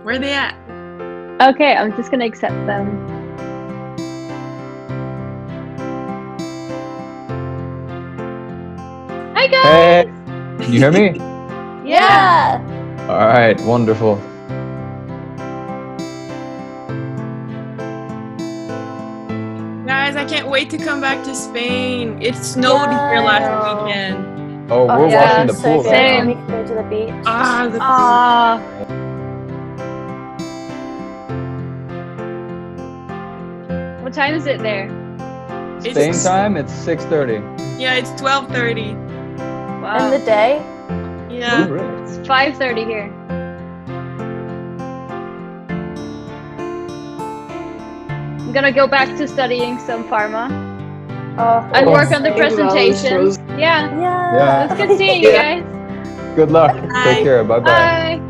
Where are they at? Okay, I'm just gonna accept them. Hi guys! Hey, can you hear me? Yeah. All right, wonderful. Guys, I can't wait to come back to Spain. It snowed here last weekend. Oh, we're watching the so pool good. right We now. can go to the beach. Ah, the Ah. What time is it there? Spain time, it's 6:30. Yeah, it's 12:30. Wow. In the day? Yeah. Ooh, really? It's 5:30 here. I'm gonna go back to studying some pharma and work on the presentation. Yeah. Yeah. It's good seeing you guys. Good luck. Bye. Take care. Bye-bye. Bye.